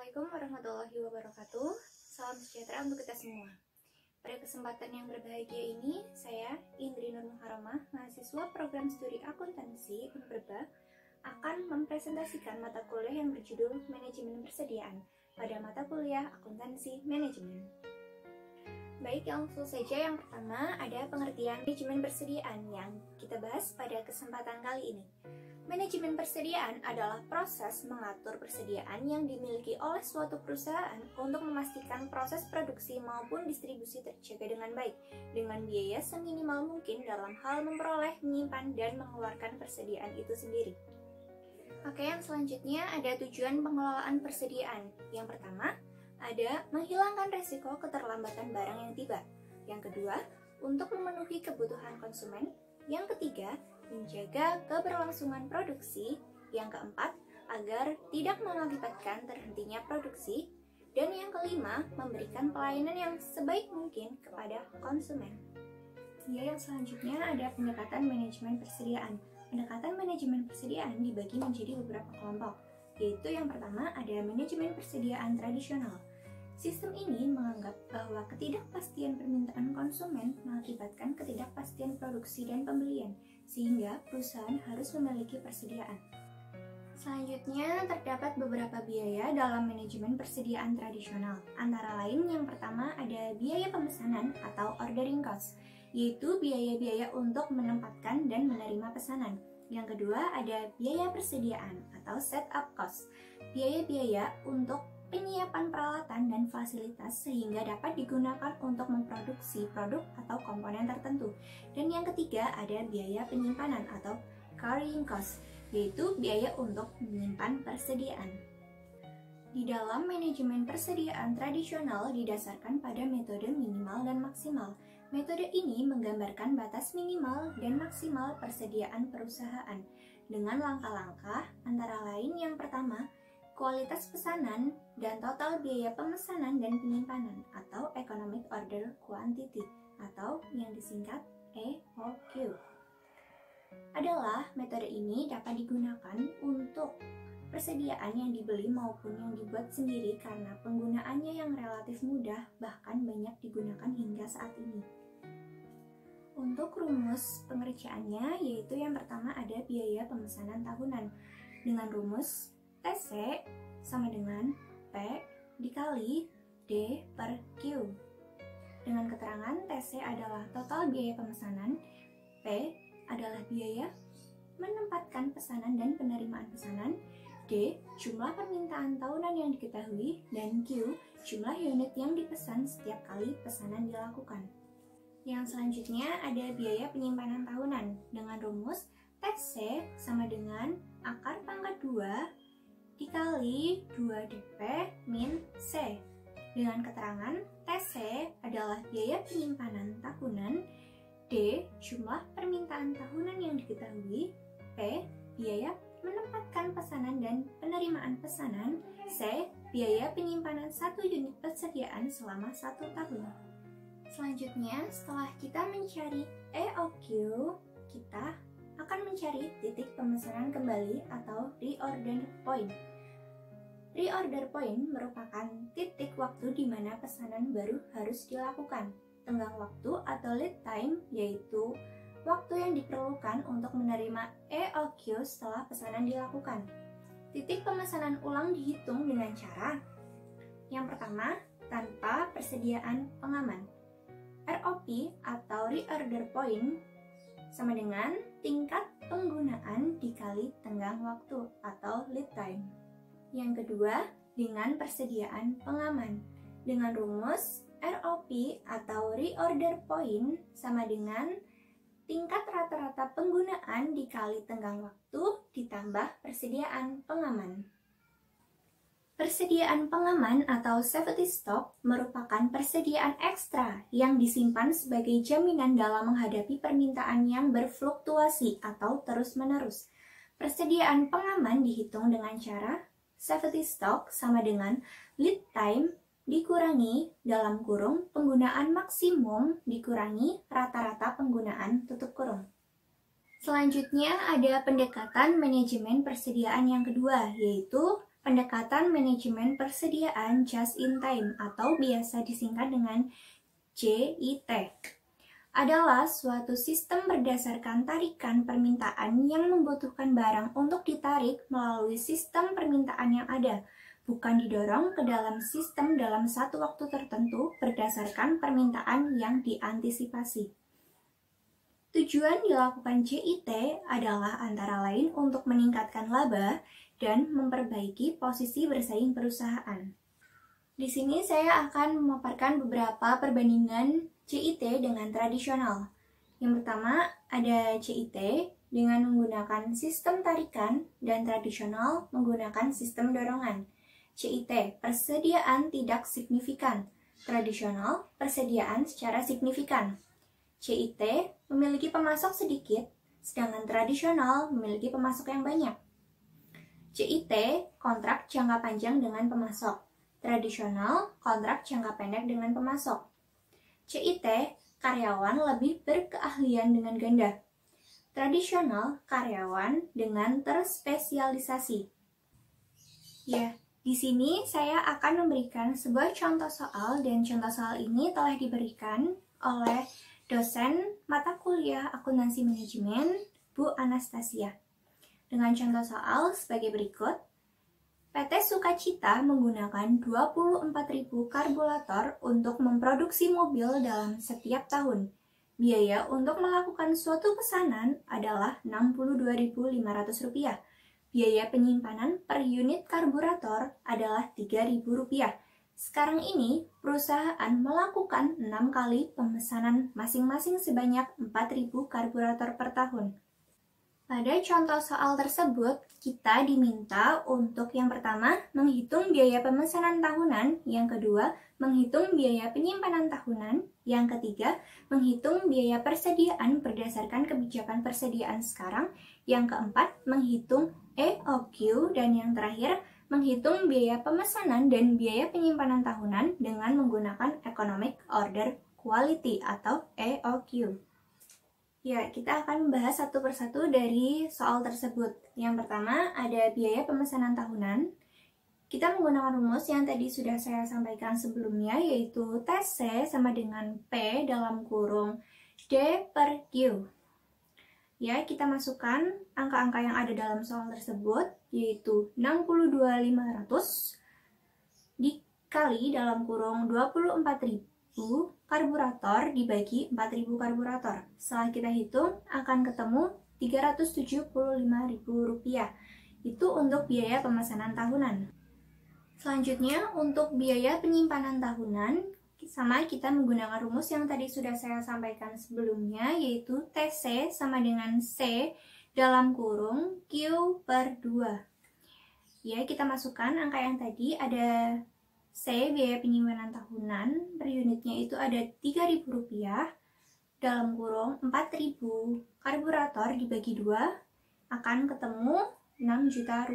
Assalamualaikum warahmatullahi wabarakatuh. Salam sejahtera untuk kita semua. Pada kesempatan yang berbahagia ini, saya Indri Nur Muharramah, mahasiswa program studi akuntansi Unperba, akan mempresentasikan mata kuliah yang berjudul Manajemen Persediaan pada mata kuliah Akuntansi Manajemen. Baik, langsung saja. Yang pertama ada pengertian manajemen persediaan yang kita bahas pada kesempatan kali ini. Manajemen persediaan adalah proses mengatur persediaan yang dimiliki oleh suatu perusahaan untuk memastikan proses produksi maupun distribusi terjaga dengan baik, dengan biaya seminimal mungkin dalam hal memperoleh, menyimpan, dan mengeluarkan persediaan itu sendiri. Oke, yang selanjutnya ada tujuan pengelolaan persediaan. Yang pertama, ada menghilangkan resiko keterlambatan barang yang tiba. Yang kedua, untuk memenuhi kebutuhan konsumen. Yang ketiga, menjaga keberlangsungan produksi. Yang keempat, agar tidak mengakibatkan terhentinya produksi. Dan yang kelima, memberikan pelayanan yang sebaik mungkin kepada konsumen. Yang selanjutnya ada pendekatan manajemen persediaan. Pendekatan manajemen persediaan dibagi menjadi beberapa kelompok, yaitu yang pertama ada manajemen persediaan tradisional. Sistem ini menganggap bahwa ketidakpastian permintaan konsumen mengakibatkan ketidakpastian produksi dan pembelian, sehingga perusahaan harus memiliki persediaan. Selanjutnya, terdapat beberapa biaya dalam manajemen persediaan tradisional. Antara lain, yang pertama ada biaya pemesanan atau ordering cost, yaitu biaya-biaya untuk menempatkan dan menerima pesanan. Yang kedua, ada biaya persediaan atau setup cost, biaya-biaya untuk penyiapan peralatan dan fasilitas sehingga dapat digunakan untuk memproduksi produk atau komponen tertentu. Dan yang ketiga ada biaya penyimpanan atau carrying cost, yaitu biaya untuk menyimpan persediaan. Di dalam manajemen persediaan tradisional didasarkan pada metode minimal dan maksimal. Metode ini menggambarkan batas minimal dan maksimal persediaan perusahaan dengan langkah-langkah antara lain yang pertama, kualitas pesanan dan total biaya pemesanan dan penyimpanan atau Economic Order Quantity atau yang disingkat EOQ. Adalah metode ini dapat digunakan untuk persediaan yang dibeli maupun yang dibuat sendiri karena penggunaannya yang relatif mudah bahkan banyak digunakan hingga saat ini. Untuk rumus pengerjaannya yaitu yang pertama ada biaya pemesanan tahunan dengan rumus TC sama dengan P dikali D per Q. Dengan keterangan TC adalah total biaya pemesanan, P adalah biaya menempatkan pesanan dan penerimaan pesanan, D jumlah permintaan tahunan yang diketahui, dan Q jumlah unit yang dipesan setiap kali pesanan dilakukan. Yang selanjutnya ada biaya penyimpanan tahunan dengan rumus TC sama dengan akar pangkat 2 dikali 2DP min C. Dengan keterangan TC adalah biaya penyimpanan tahunan, D jumlah permintaan tahunan yang diketahui, P biaya menempatkan pesanan dan penerimaan pesanan, C biaya penyimpanan 1 unit persediaan selama 1 tahun. Selanjutnya, setelah kita mencari EOQ, kita akan mencari titik pemesanan kembali atau reorder point. Reorder point merupakan titik waktu di mana pesanan baru harus dilakukan. Tenggang waktu atau lead time yaitu waktu yang diperlukan untuk menerima EOQ setelah pesanan dilakukan. Titik pemesanan ulang dihitung dengan cara yang pertama, tanpa persediaan pengaman. ROP atau reorder point sama dengan tingkat penggunaan dikali tenggang waktu atau lead time. Yang kedua, dengan persediaan pengaman. Dengan rumus ROP atau reorder point sama dengan tingkat rata-rata penggunaan dikali tenggang waktu ditambah persediaan pengaman. Persediaan pengaman atau safety stock merupakan persediaan ekstra yang disimpan sebagai jaminan dalam menghadapi permintaan yang berfluktuasi atau terus-menerus. Persediaan pengaman dihitung dengan cara safety stock sama dengan lead time dikurangi dalam kurung penggunaan maksimum dikurangi rata-rata penggunaan tutup kurung. Selanjutnya ada pendekatan manajemen persediaan yang kedua, yaitu pendekatan manajemen persediaan just in time atau biasa disingkat dengan JIT adalah suatu sistem berdasarkan tarikan permintaan yang membutuhkan barang untuk ditarik melalui sistem permintaan yang ada, bukan didorong ke dalam sistem dalam satu waktu tertentu berdasarkan permintaan yang diantisipasi. Tujuan dilakukan JIT adalah antara lain untuk meningkatkan laba dan memperbaiki posisi bersaing perusahaan. Di sini saya akan memaparkan beberapa perbandingan JIT dengan tradisional. Yang pertama ada JIT dengan menggunakan sistem tarikan dan tradisional menggunakan sistem dorongan. JIT, persediaan tidak signifikan. Tradisional, persediaan secara signifikan. JIT memiliki pemasok sedikit, sedangkan tradisional memiliki pemasok yang banyak. JIT, kontrak jangka panjang dengan pemasok. Tradisional, kontrak jangka pendek dengan pemasok. JIT, karyawan lebih berkeahlian dengan ganda. Tradisional, karyawan dengan terspesialisasi. Ya, di sini saya akan memberikan sebuah contoh soal dan contoh soal ini telah diberikan oleh dosen mata kuliah akuntansi manajemen, Bu Anastasia. Dengan contoh soal sebagai berikut. PT Sukacita menggunakan 24.000 karburator untuk memproduksi mobil dalam setiap tahun. Biaya untuk melakukan suatu pesanan adalah Rp62.500. Biaya penyimpanan per unit karburator adalah Rp3.000. Sekarang ini, perusahaan melakukan 6 kali pemesanan masing-masing sebanyak 4.000 karburator per tahun. Pada contoh soal tersebut, kita diminta untuk yang pertama, menghitung biaya pemesanan tahunan, yang kedua, menghitung biaya penyimpanan tahunan, yang ketiga, menghitung biaya persediaan berdasarkan kebijakan persediaan sekarang, yang keempat, menghitung EOQ, dan yang terakhir, menghitung biaya pemesanan dan biaya penyimpanan tahunan dengan menggunakan Economic Order Quality atau EOQ. Ya, kita akan membahas satu persatu dari soal tersebut. Yang pertama, ada biaya pemesanan tahunan. Kita menggunakan rumus yang tadi sudah saya sampaikan sebelumnya, yaitu TC sama dengan P dalam kurung D per Q. Ya, kita masukkan angka-angka yang ada dalam soal tersebut, yaitu 62.500 dikali dalam kurung 24.000 karburator dibagi 4.000 karburator. Setelah kita hitung, akan ketemu Rp375.000. Itu untuk biaya pemesanan tahunan. Selanjutnya, untuk biaya penyimpanan tahunan, sama kita menggunakan rumus yang tadi sudah saya sampaikan sebelumnya, yaitu TC sama dengan C dalam kurung Q per 2. Ya, kita masukkan angka yang tadi, ada C, biaya penyimpanan tahunan, per unitnya itu ada Rp3.000, dalam kurung 4.000 karburator dibagi 2, akan ketemu Rp6 juta.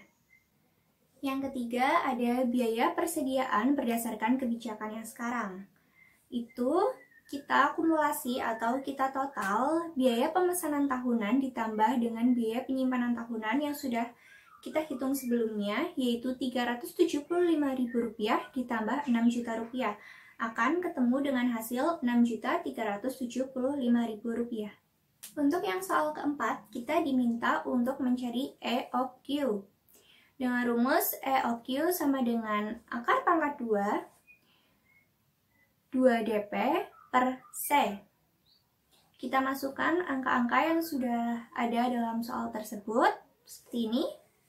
Yang ketiga, ada biaya persediaan berdasarkan kebijakan yang sekarang. Itu kita akumulasi atau kita total biaya pemesanan tahunan ditambah dengan biaya penyimpanan tahunan yang sudah kita hitung sebelumnya, yaitu Rp375.000 ditambah Rp6 juta, akan ketemu dengan hasil Rp6.375.000. Untuk yang soal keempat, kita diminta untuk mencari EOQ. Dengan rumus EOQ sama dengan akar pangkat 2 DP per C. Kita masukkan angka-angka yang sudah ada dalam soal tersebut, seperti ini.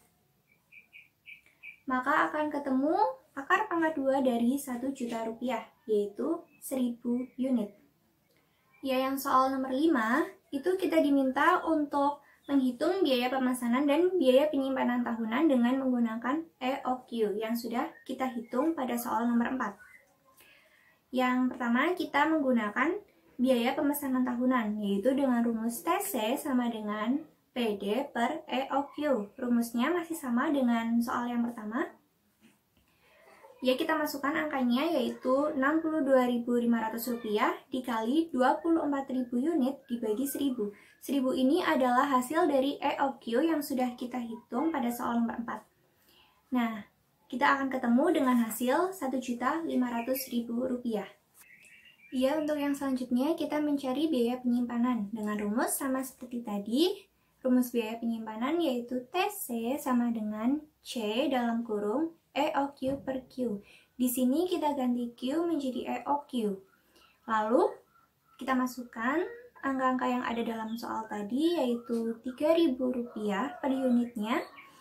Maka akan ketemu akar pangkat 2 dari Rp1 juta, yaitu 1000 unit. Ya, yang soal nomor 5, itu kita diminta untuk menghitung biaya pemesanan dan biaya penyimpanan tahunan dengan menggunakan EOQ yang sudah kita hitung pada soal nomor 4. Yang pertama, kita menggunakan biaya pemesanan tahunan, yaitu dengan rumus TC sama dengan PD per EOQ. Rumusnya masih sama dengan soal yang pertama. Ya, kita masukkan angkanya, yaitu Rp62.500 dikali 24.000 unit dibagi 1000. 1000 ini adalah hasil dari EOQ yang sudah kita hitung pada soal nomor 4. Nah, kita akan ketemu dengan hasil Rp1.500.000. Ya, untuk yang selanjutnya kita mencari biaya penyimpanan dengan rumus sama seperti tadi. Rumus biaya penyimpanan yaitu TC sama dengan C dalam kurung EOQ per Q. Di sini kita ganti Q menjadi EOQ. Lalu kita masukkan angka-angka yang ada dalam soal tadi yaitu Rp3.000 per unitnya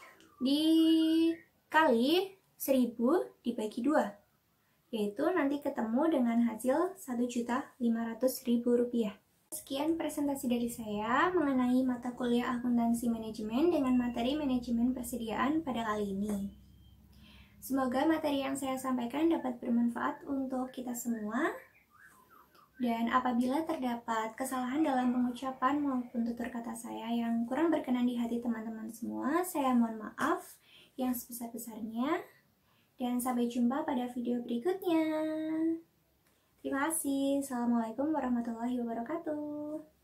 dikali 1000 dibagi 2. Yaitu nanti ketemu dengan hasil Rp1.500.000. Sekian presentasi dari saya mengenai mata kuliah akuntansi manajemen dengan materi manajemen persediaan pada kali ini. Semoga materi yang saya sampaikan dapat bermanfaat untuk kita semua. Dan apabila terdapat kesalahan dalam pengucapan maupun tutur kata saya yang kurang berkenan di hati teman-teman semua, saya mohon maaf yang sebesar-besarnya. Dan sampai jumpa pada video berikutnya. Terima kasih. Assalamualaikum warahmatullahi wabarakatuh.